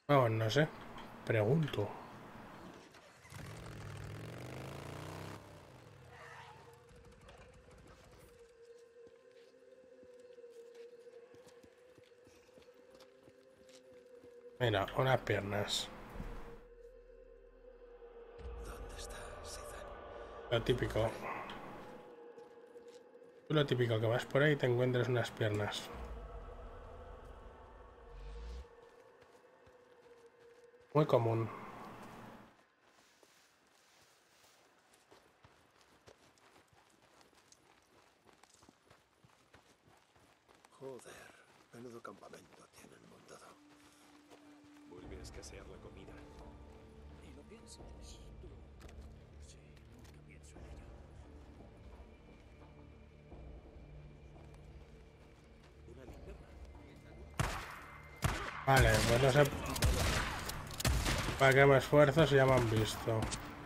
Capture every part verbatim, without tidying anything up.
No, no sé. Pregunto. Mira, unas piernas. ¿Dónde estás, Ethan? Lo típico. Encontraré. Tú lo típico, que vas por ahí y te encuentres unas piernas. Muy común. Joder, menudo campamento tienen montado. Vuelve a escasear la comida. ¿Y lo piensas tú? Sí, nunca pienso en ello. Una linterna. Vale, pues no sé para qué me esfuerzo si ya me han visto.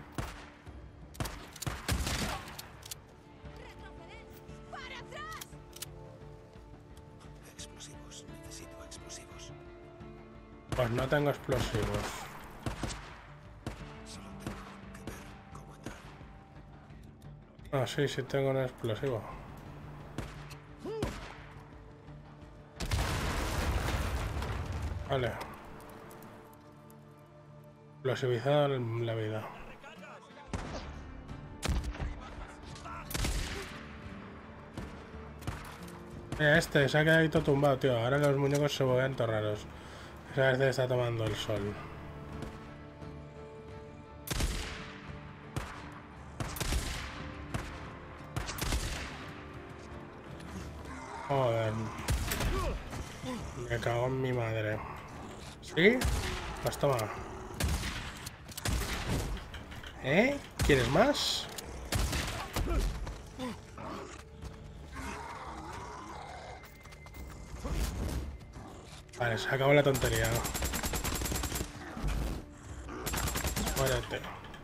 Explosivos. Necesito explosivos. Pues no tengo explosivos. Solo tengo que ver cómo entrar. Ah, sí, sí tengo un explosivo. Vale. Explosivizado en la vida. Mira, este se ha quedado ahí todo tumbado, tío. Ahora los muñecos se vuelven todos raros. Esa vez está tomando el sol. Joder. Me cago en mi madre. ¿Sí? Pues toma. ¿Eh? ¿Quieres más? Vale, se acabó la tontería. Muérete.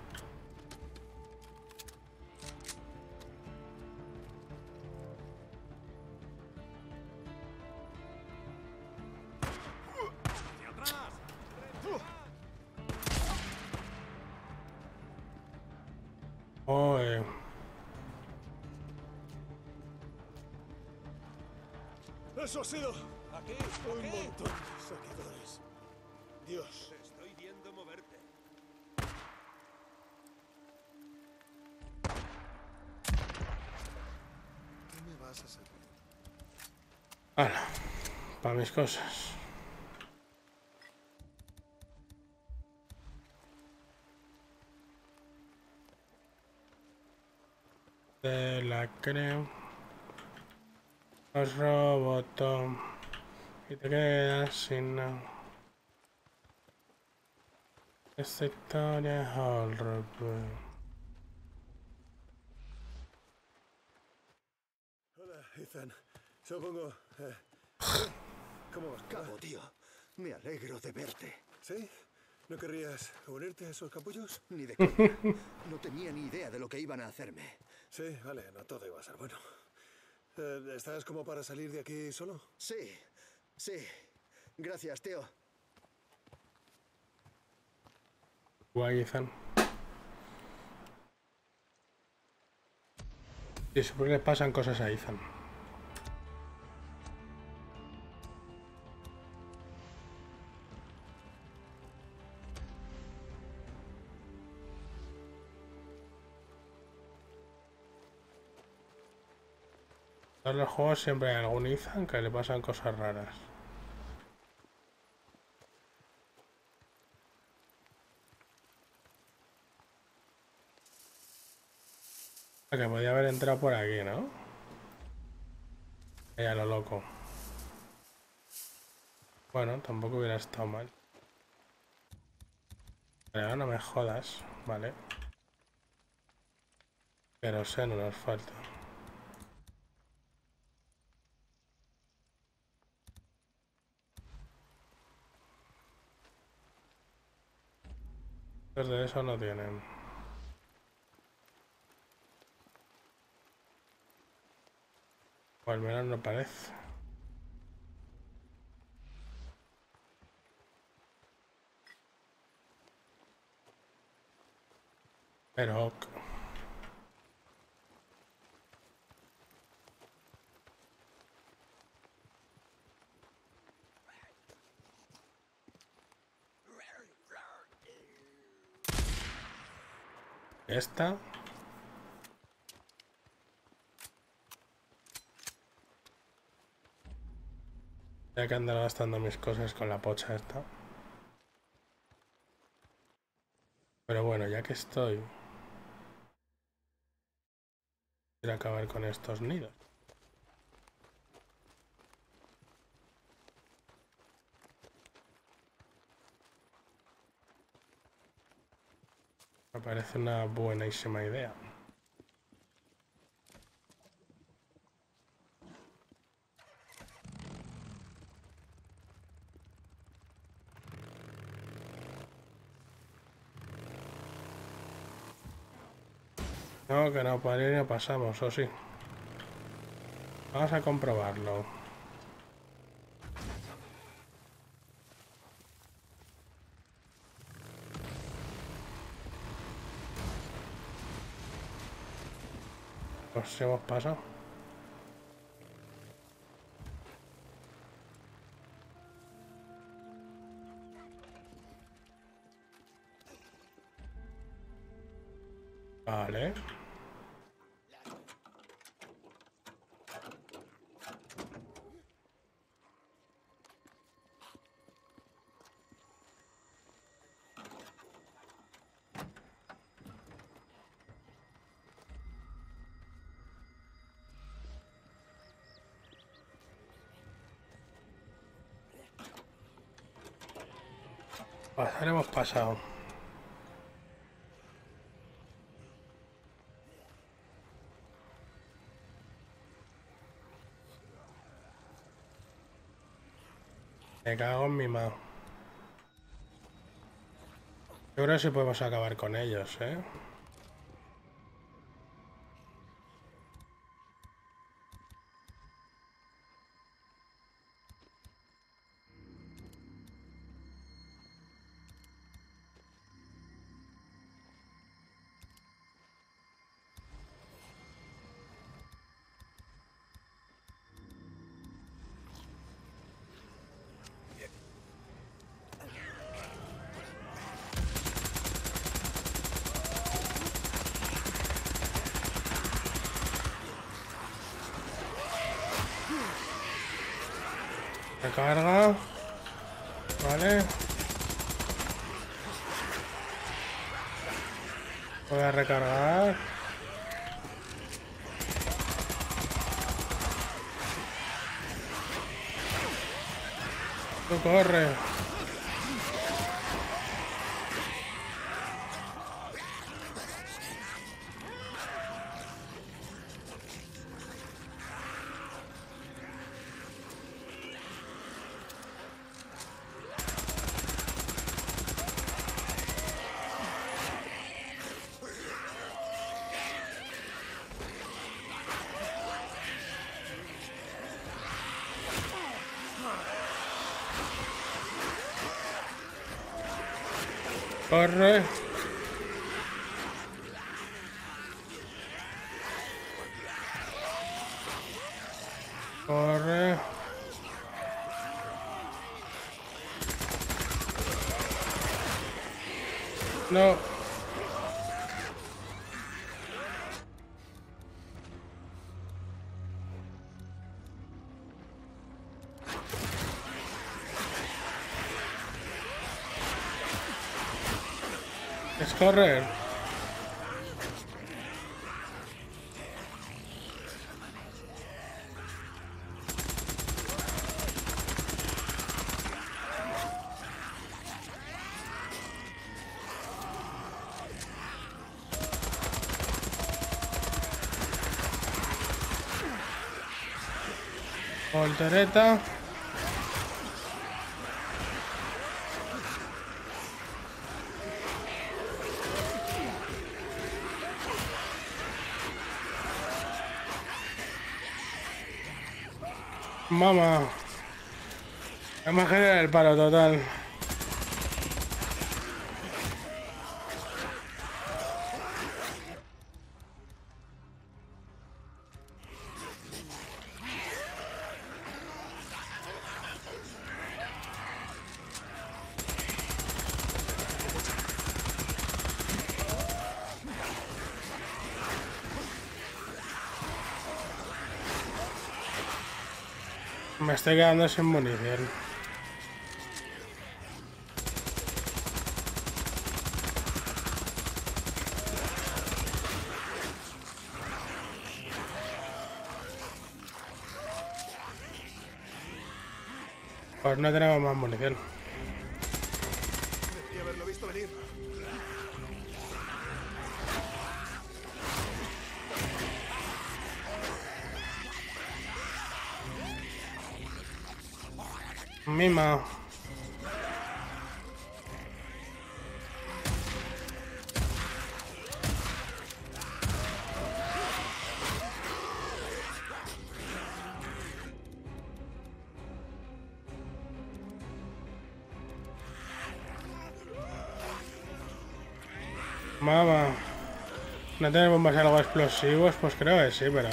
Oye. ¡Eso ha sido! ¡Aquí! Un ¡Aquí! montón de saqueadores. Dios. Te estoy viendo moverte. ¿Qué me vas a servir? Hala. Para mis cosas. Te la creo. Os robo todo. Y te quedas sin nada. Esta historia es horrible. Hola, Ethan. Supongo... Eh, ¿qué? ¿Cómo vas? Cabo, tío. Me alegro de verte. ¿Sí? ¿No querrías unirte a esos capullos? Ni de coña. No tenía ni idea de lo que iban a hacerme. Sí, vale, no todo iba a ser bueno. Eh, ¿Estás como para salir de aquí solo? Sí, sí. Gracias, tío. Guay, Ethan. Y siempre le pasan cosas a Ethan. En todos los juegos siempre hay algún Ethan que le pasan cosas raras. Ah, que podía haber entrado por aquí, ¿no? Ahí a lo loco. Bueno, tampoco hubiera estado mal. Pero no me jodas, vale. Pero sé, no nos falta. Después de eso no tienen. O al menos no parece. Pero... Esta. Ya que andar gastando mis cosas con la pocha esta. Pero bueno, ya que estoy... Quiero acabar con estos nidos. Me parece una buenísima idea. No, que no, por ahí no pasamos, o sí. Vamos a comprobarlo. Pues hemos pasado. Vale. Pasar hemos pasado. Me cago en mi mano. Yo creo que sí podemos acabar con ellos, ¿eh? Recarga. Vale. Voy a recargar. Tú corre. Corre. Corre. No. Es correr. Voltereta. Mamá. Vamos a generar el palo total. Me estoy quedando sin munición. Pues no tenemos más munición. Debería haberlo visto venir. Mima. Mamá. ¿No tenemos bombas algo explosivos? Pues creo que sí, pero...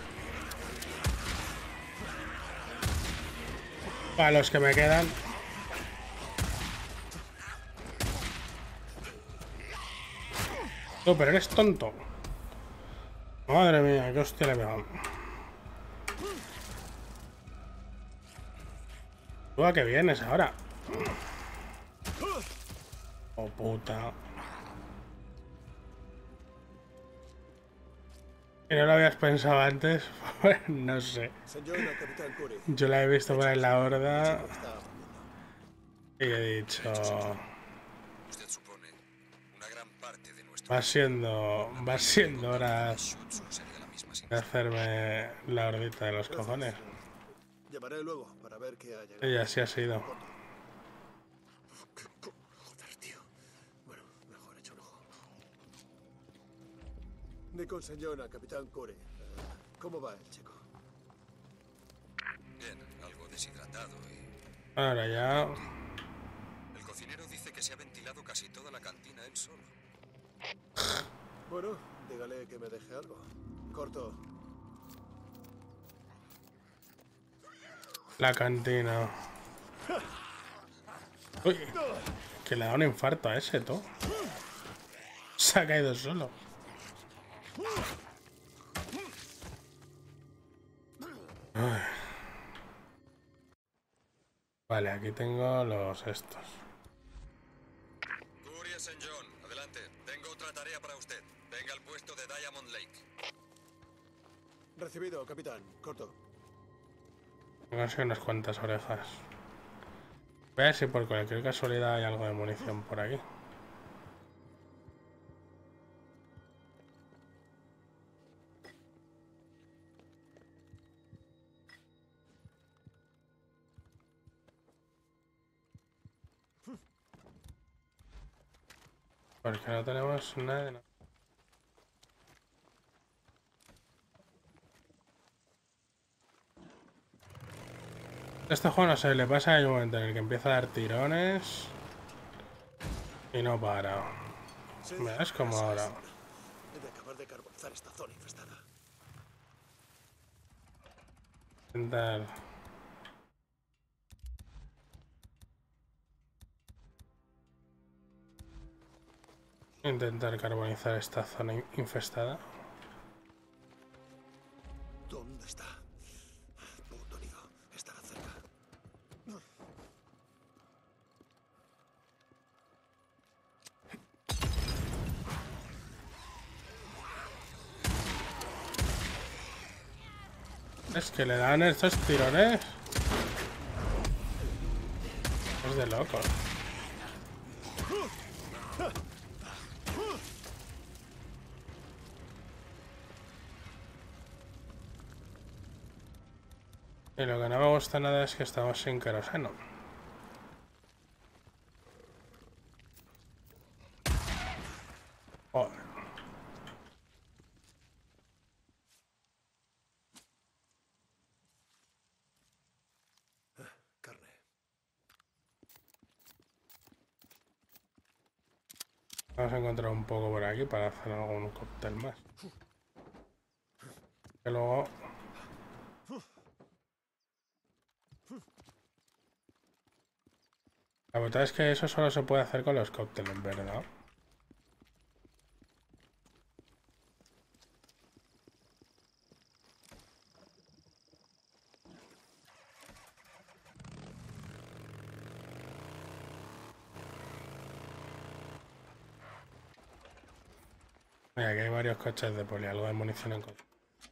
Para los que me quedan... Tú, pero eres tonto. Madre mía, qué hostia le he pegado. ¿Tú a qué vienes ahora? Oh, puta. ¿Y no lo habías pensado antes? Pues no sé. Señor Capitán Curry. Yo la he visto por ahí en la horda Está aprendiendo. y he dicho... Usted supone una gran parte de nuestro Va siendo... Va siendo hora Shutsu sería la misma sin de hacerme la hordita de los cojones. Llamaré luego para ver qué ha llegado. Y así ha sido. Joder, tío. Bueno, mejor hecho un ojo. Nikon Señora, Capitán Curry. Eh, ¿Cómo va el chico? bien, algo deshidratado y Ahora ya... el cocinero dice que se ha ventilado casi toda la cantina él solo. Bueno, dígale que me deje algo. Corto. La cantina. Uy, que le da un infarto a ese, tú. Se ha caído solo. Ay. Vale, aquí tengo los estos. Curry Saint John, adelante. Tengo otra tarea para usted. Venga al puesto de Diamond Lake. Recibido, capitán. Corto. Tengo así unas cuantas orejas. Voy a ver si por cualquier casualidad hay algo de munición por aquí. Porque no tenemos nada de nada. Este juego no sé, le pasa que hay un momento en el que empieza a dar tirones y no para. Sí, Me das como eso ahora. es. He de acabar de carbonizar esta zona infestada. Intentar. Intentar carbonizar esta zona in- infestada. ¿Dónde está? Puto lío. Estará cerca. Es que le dan estos tirones. Es de locos. Y lo que no me gusta nada es que estamos sin queroseno. Joder. Carne. Vamos a encontrar un poco por aquí para hacer algún cóctel más. Que luego... La verdad es que eso solo se puede hacer con los cócteles, ¿verdad? Mira, aquí hay varios coches de poli, algo de munición en coche.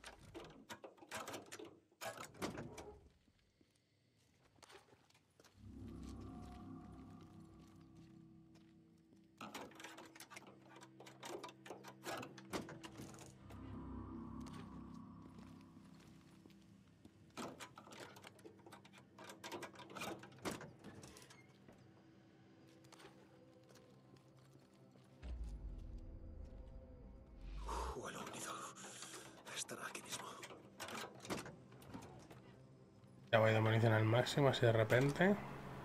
Vuelo unido. Estará aquí mismo. Ya voy de munición al máximo, así de repente.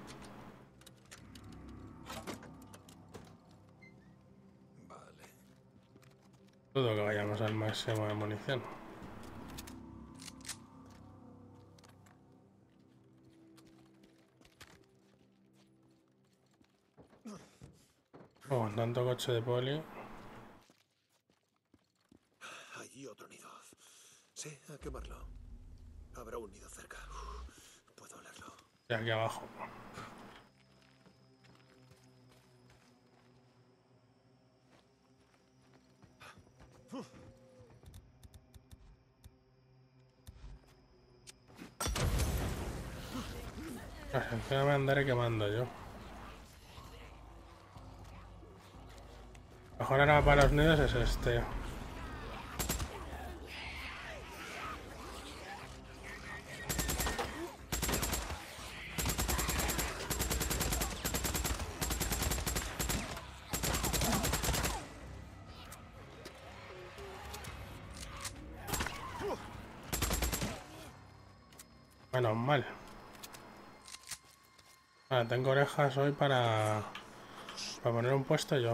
Vale. Dudo que vayamos al máximo de munición. Oh, tanto coche de poli. Allí otro nido. Sí, a quemarlo. Habrá un nido cerca. Uf, puedo olerlo. Y aquí abajo. Encima me andaré quemando yo. Mejor arma para los nidos es este. Menos mal. Ahora tengo orejas hoy para, para poner un puesto yo.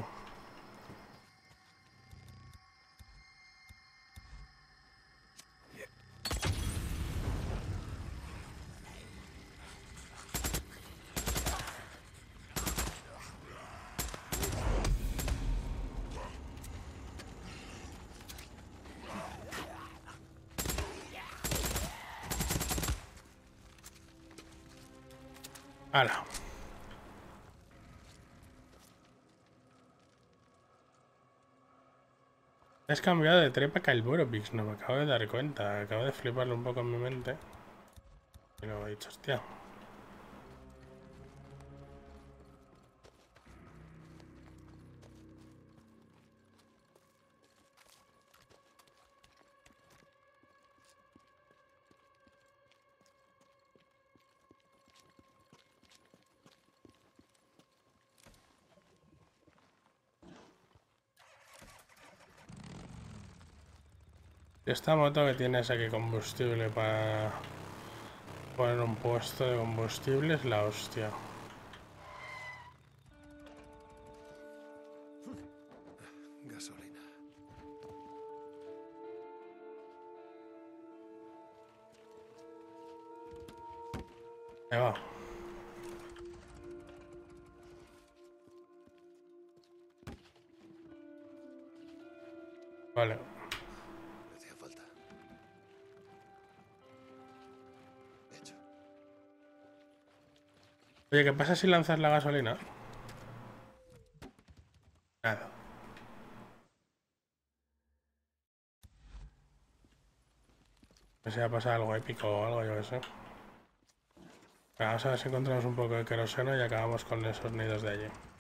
¡Hala! Has cambiado de trepa al Borovix, no me acabo de dar cuenta. Acabo de fliparlo un poco en mi mente. Y luego he dicho, hostia. Esta moto que tienes aquí combustible para poner un puesto de combustible es la hostia. Gasolina. Ahí va. Vale. Me hacía falta. Hecho. Oye, ¿qué pasa si lanzas la gasolina? Nada. No sé si va a pasar algo épico o algo, yo qué sé. Vamos a ver si encontramos un poco de queroseno y acabamos con esos nidos de allí.